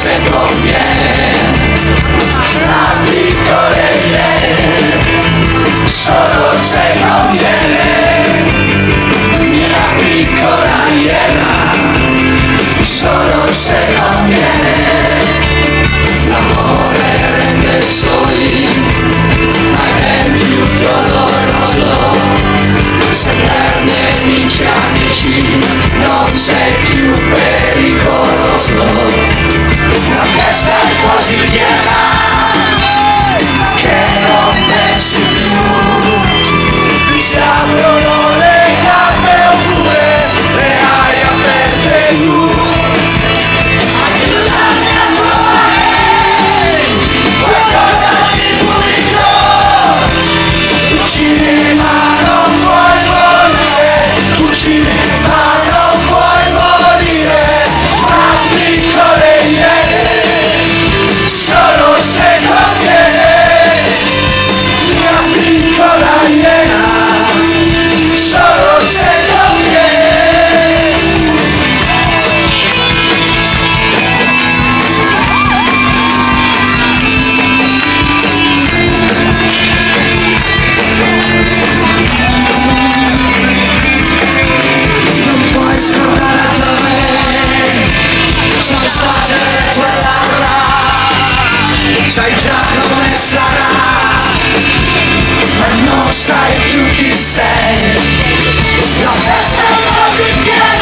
se conviene, tra piccole iene, solo se conviene, mia piccola iena, solo se conviene, l'amore rende soli, ma è ben più doloroso, se perde vince amici, non sei più pericoloso, la testa è così piena, che non pensi più, si aprono le gambe oppure le hai aperte tu, aiutami a trovare qualcosa di pulito, uccidi ma non vuoi morire, uccidi ma non vuoi morire, fra piccole iene, solo se conviene, mia piccola iena, solo se conviene. Non puoi scordare da me, sono state le tue labbra, sai già come sarà, ma non sai più chi sei, la testa è così piena.